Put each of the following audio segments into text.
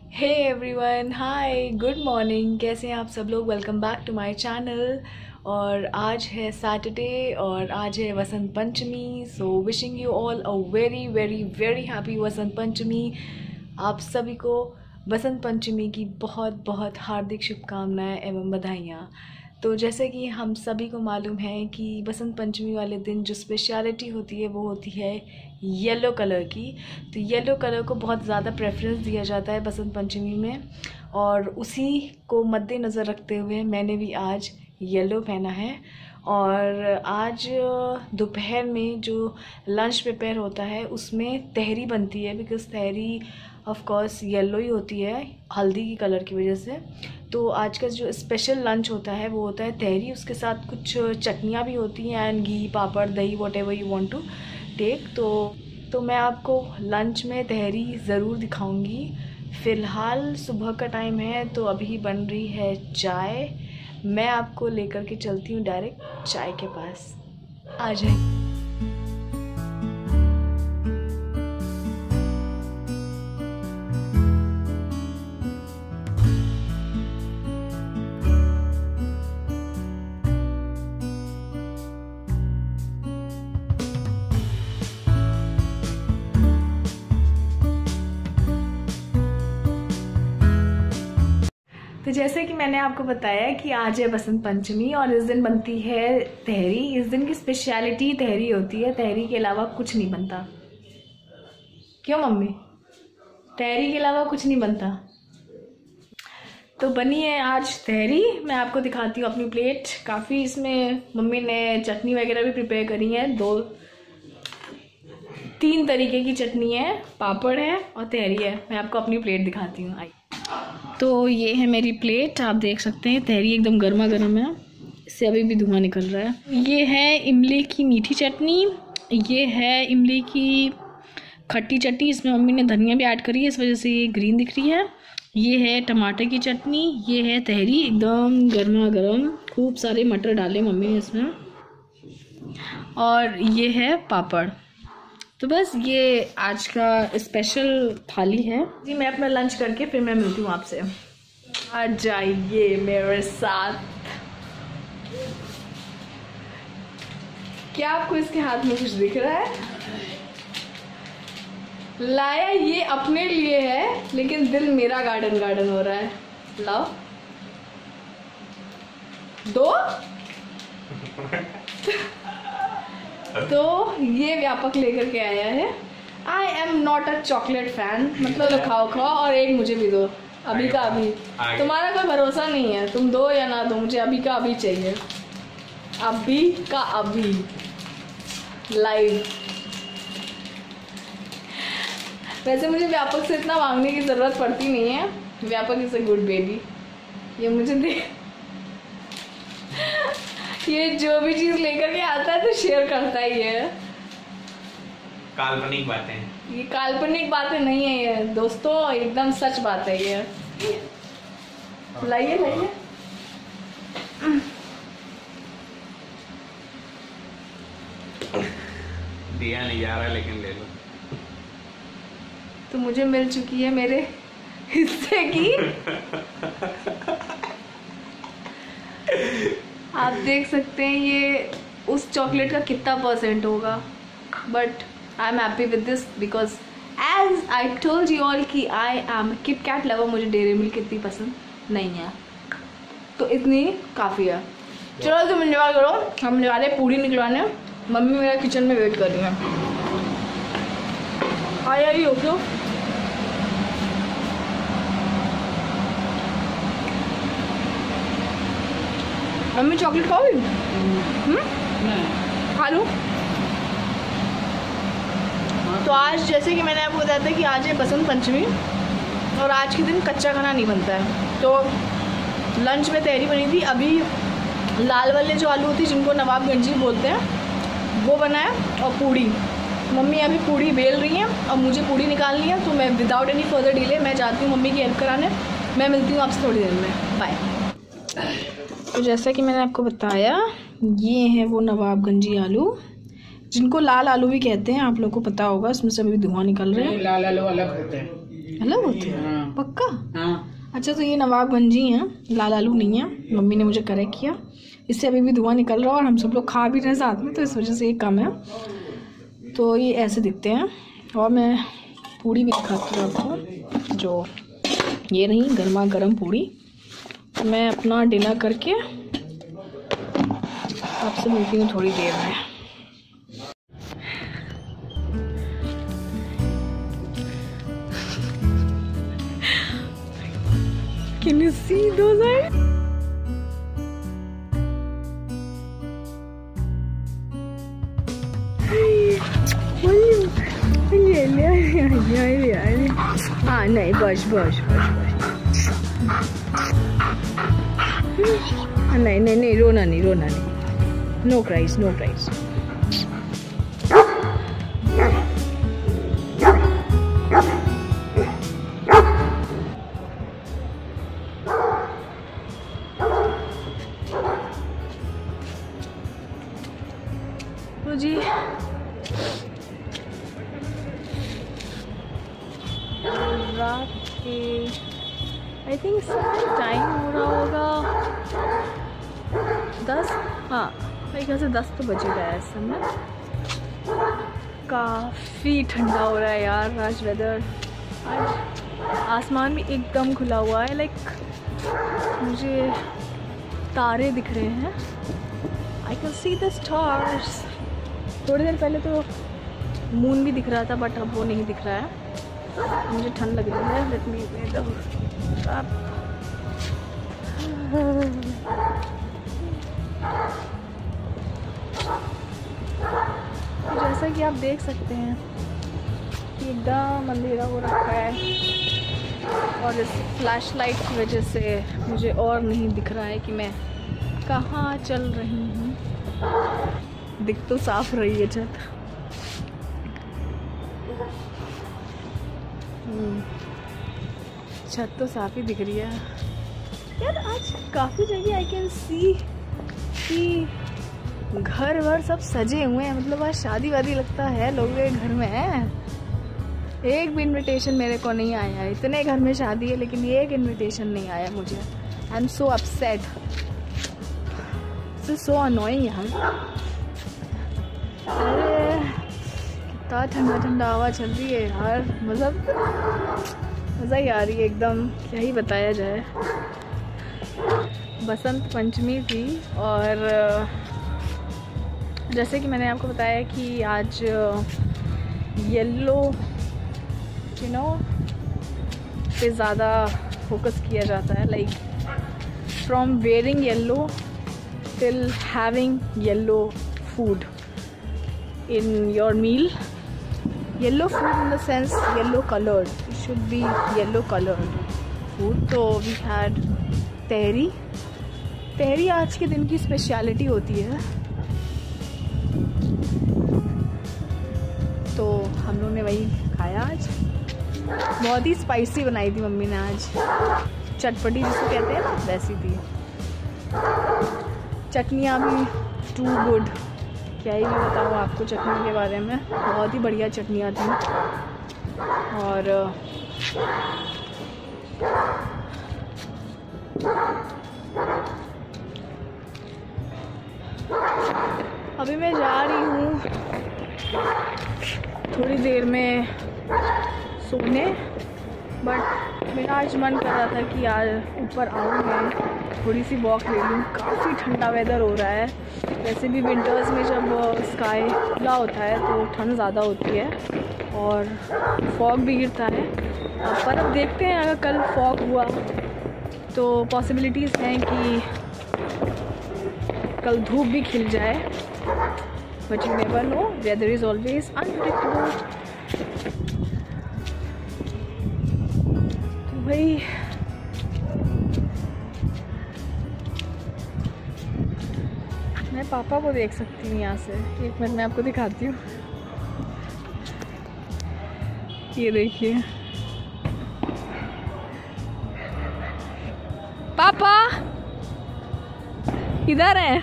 हे everyone, hi, good morning. कैसे हैं आप सब लोग? Welcome back to my channel. और आज है सैटरडे और आज है Vasant Panchami. So wishing you all a very very very happy Vasant Panchami. आप सभी को वसंत पंचमी की बहुत बहुत हार्दिक शुभकामनाएं एवं बधाइयाँ। तो जैसे कि हम सभी को मालूम है कि वसंत पंचमी वाले दिन जो स्पेशलिटी होती है वो होती है येलो कलर की। तो येलो कलर को बहुत ज़्यादा प्रेफरेंस दिया जाता है वसंत पंचमी में, और उसी को मद्देनज़र रखते हुए मैंने भी आज येलो पहना है। और आज दोपहर में जो लंच प्रिपेयर होता है उसमें तहरी बनती है, because tahri of course yellow ही होती है हल्दी की कलर की वजह से। तो आज का जो स्पेशल लंच होता है वो होता है तहरी, उसके साथ कुछ चटनियाँ भी होती हैं and ghee, papad, dahi, whatever you want to take. तो मैं आपको लंच में तहरी ज़रूर दिखाऊंगी। फ़िलहाल सुबह का टाइम है तो अभी बन रही है चाय। मैं आपको लेकर के चलती हूँ डायरेक्ट चाय के पास। आ जाए। तो जैसे कि मैंने आपको बताया कि आज है बसंत पंचमी और इस दिन बनती है तहरी। इस दिन की स्पेशलिटी तहरी होती है, तहरी के अलावा कुछ नहीं बनता। क्यों मम्मी? तहरी के अलावा कुछ नहीं बनता। तो बनी है आज तहरी। मैं आपको दिखाती हूँ अपनी प्लेट। काफ़ी इसमें मम्मी ने चटनी वगैरह भी प्रिपेयर करी है। 2-3 तरीके की चटनी है, पापड़ है और तहरी है। मैं आपको अपनी प्लेट दिखाती हूँ। आई तो ये है मेरी प्लेट, आप देख सकते हैं तहरी एकदम गर्मा गर्म है, इससे अभी भी धुआं निकल रहा है। ये है इमली की मीठी चटनी, ये है इमली की खट्टी चटनी, इसमें मम्मी ने धनिया भी ऐड करी है, इस वजह से ये ग्रीन दिख रही है। ये है टमाटर की चटनी, ये है तहरी एकदम गर्मा गर्म, खूब सारे मटर डाले मम्मी ने इसमें, और ये है पापड़। तो बस ये आज का स्पेशल थाली है जी। मैं अपना लंच करके फिर मैं मिलती हूँ आपसे। आ जाइए मेरे साथ। क्या आपको इसके हाथ में कुछ दिख रहा है? लाया ये अपने लिए है, लेकिन दिल मेरा गार्डन गार्डन हो रहा है। लाओ दो। तो ये व्यापक लेकर के आया है। I am not a chocolate fan, मतलब खाओ खाओ और एक मुझे भी दो, अभी का अभी। तुम्हारा कोई भरोसा नहीं है, तुम दो या ना दो, मुझे अभी का अभी चाहिए, अभी का अभी, लाइव। वैसे मुझे व्यापक से इतना मांगने की जरूरत पड़ती नहीं है, व्यापक इज अ गुड बेबी। ये मुझे दे ये जो भी चीज लेकर के आता है तो शेयर करता ही है। काल्पनिक बातें, ये काल्पनिक बातें नहीं है ये दोस्तों, एकदम सच बात है ये। लाइए लाइए। दिया नहीं जा रहा लेकिन ले लो। तो मुझे मिल चुकी है मेरे हिस्से की। आप देख सकते हैं ये उस चॉकलेट का कितना % होगा, but I am happy with this because as I told you all कि I am KitKat lover. मुझे डेयरी मिल्क इतनी पसंद नहीं है, तो इतनी काफ़ी है। चलो तुम इंजॉय करो, हम जा रहे पूरी निकलवाने। मम्मी मेरा किचन में वेट कर रही है। आई हो क्यों? मम्मी चॉकलेट खाओगी? खा लूँ? तो आज जैसे कि मैंने आपको बताया था कि आज है बसंत पंचमी और आज के दिन कच्चा खाना नहीं बनता है। तो लंच में तहरी बनी थी। अभी लाल वाले जो आलू होती है जिनको नवाबगंजी बोलते हैं वो बनाया, और पूड़ी। मम्मी अभी पूड़ी बेल रही हैं और मुझे पूड़ी निकालनी है, तो मैं विदाउट एनी फर्दर डिले मैं जाती हूँ मम्मी की हेल्प कराने। मैं मिलती हूँ आपसे थोड़ी देर में, बाय। तो जैसा कि मैंने आपको बताया, ये है वो नवाबगंजी आलू, जिनको लाल आलू भी कहते हैं, आप लोग को पता होगा। इसमें से अभी धुआं निकल रहा है। लाल आलू अलग होते हैं। अलग होते हैं पक्का? हाँ। अच्छा, तो ये नवाबगंज ही हैं, लाल आलू नहीं है। मम्मी ने मुझे करेक्ट किया। इससे अभी भी धुआं निकल रहा है और हम सब लोग खा भी रहे हैं साथ में, तो इस वजह से ये कम है। तो ये ऐसे दिखते हैं। और मैं पूड़ी भी दिखाती हूँ आपको, जो ये रही गर्मा गर्म पूड़ी। मैं अपना डिनर करके आपसे मिलती हूँ थोड़ी देर में। Can you see those eyes? हाँ नहीं, बस बस बस बस। नहीं नहीं नहीं, रोना नहीं, रोना नहीं। No cries, no cries. तो जी रात के आई थिंक टाइम हो रहा होगा 10। हाँ, मेरे ख्याल से 10 तो बजे गया है इस समय। काफ़ी ठंडा हो रहा है यार आज वेदर। आज आसमान भी एकदम खुला हुआ है, लाइक मुझे तारे दिख रहे हैं। I can see the stars. थोड़ी देर पहले तो मून भी दिख रहा था, बट अब वो नहीं दिख रहा है। मुझे ठंड लग रही है। लेट मी जैसा कि आप देख सकते हैं कि एकदम अंधेरा हो रखा है, और इस फ्लैश लाइट की वजह से मुझे और नहीं दिख रहा है कि मैं कहाँ चल रही हूँ। दिख तो साफ रही है छत। छत तो साफ ही दिख रही है यार। आज काफ़ी जगह आई कैन सी कि घर वर सब सजे हुए हैं। मतलब आज शादी वादी लगता है लोग के घर में है। एक भी इनविटेशन मेरे को नहीं आया। इतने घर में शादी है लेकिन एक इनविटेशन नहीं आया मुझे। I am so upset, this is so annoying यार। अरे कितना ठंडा ठंडा हवा चल रही है यार, मज़ा ही आ रही है एकदम। क्या ही बताया जाए। बसंत पंचमी थी, और जैसे कि मैंने आपको बताया कि आज येलो पे ज़्यादा फोकस किया जाता है, like from wearing yellow till having yellow food in your meal. Yellow food in the sense yellow colored. It should be yellow colored food. So we had tahri. Tahri आज के दिन की स्पेशलिटी होती है। तो हम लोग ने वही खाया आज। बहुत ही स्पाइसी बनाई थी मम्मी ने आज। चटपटी जिसको कहते हैं ना, वैसी थी। चटनियाँ भी टू गुड। क्या ही मैं बताऊँ आपको चटनी के बारे में। बहुत ही बढ़िया चटनियाँ थी। और अभी मैं जा रही हूँ थोड़ी देर में सोने, बट मेरा आज मन कर रहा था कि यार ऊपर आऊँ मैं, थोड़ी सी वॉक ले लूँ। काफ़ी ठंडा वेदर हो रहा है। वैसे भी विंटर्स में जब स्काई खुला होता है तो ठंड ज़्यादा होती है और फॉग भी गिरता है। पर अब देखते हैं, अगर कल फॉग हुआ तो पॉसिबिलिटीज़ हैं कि कल धूप भी खिल जाए, but you never know, weather is always unpredictable. तो भाई मैं पापा को देख सकती हूँ यहाँ से। एक मिनट मैं आपको दिखाती हूँ। ये देखिए पापा इधर है।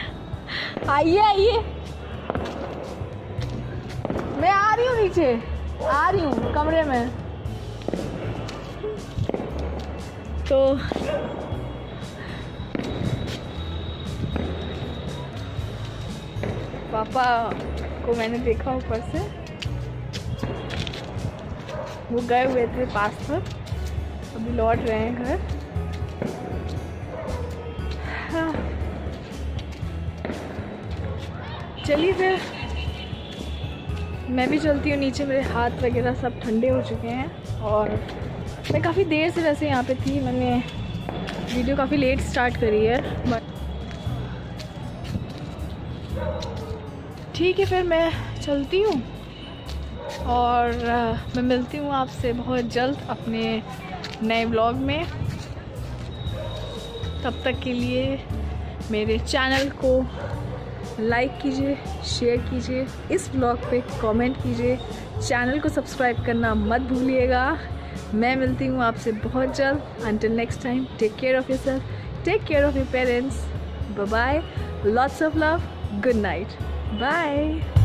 आइए आइए, मैं आ रही हूँ नीचे। आ रही हूँ कमरे में। तो पापा को मैंने देखा ऊपर से, वो गए हुए थे पास पर, अभी लौट रहे हैं घर। हाँ। चलिए फिर मैं भी चलती हूँ नीचे, मेरे हाथ वगैरह सब ठंडे हो चुके हैं। और मैं काफ़ी देर से वैसे यहाँ पे थी, मैंने वीडियो काफ़ी लेट स्टार्ट करी है, बट ठीक है फिर मैं चलती हूँ। और मैं मिलती हूँ आपसे बहुत जल्द अपने नए व्लॉग में। तब तक के लिए मेरे चैनल को लाइक कीजिए, शेयर कीजिए, इस व्लॉग पे कमेंट कीजिए, चैनल को सब्सक्राइब करना मत भूलिएगा। मैं मिलती हूँ आपसे बहुत जल्द। Until next time, take care of yourself, take care of your parents, bye bye, lots of love, good night, bye.